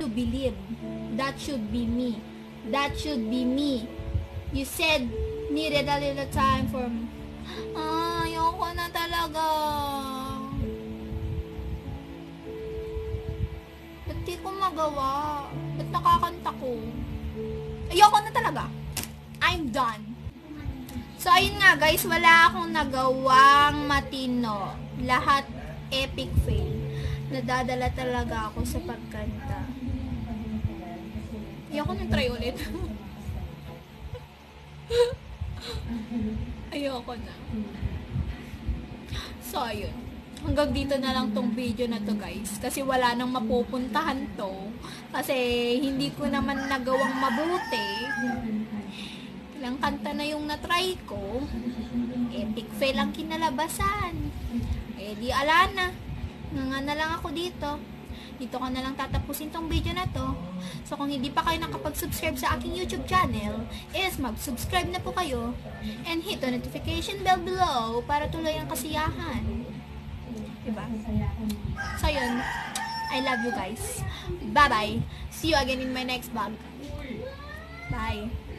you believe. That should be me. That should be me. You said needed a little time for me. Ayoko na talaga. Ba't di ko magawa? Ba't nakakanta ko? Ayoko na talaga. I'm done. So, ayun nga guys, wala akong nagawang matino. Lahat epic fail. Nadadala talaga ako sa pagkanta. Ayoko na try ulit. Ayoko na. So, ayun. Hanggang dito na lang tong video na to guys. Kasi wala nang mapupuntahan to. Kasi hindi ko naman nagawang mabuti. Ilang kanta na yung natry ko. Epic fail ang kinalabasan. Eh di ala na. Nga na lang ako dito. Dito ko na lang tatapusin tong video na to. So kung hindi pa kayo nakapag-subscribe sa aking YouTube channel, is mag-subscribe na po kayo. And hit the notification bell below para tuloy ang kasiyahan. Diba? So yun. I love you guys. Bye-bye. See you again in my next vlog. Bye.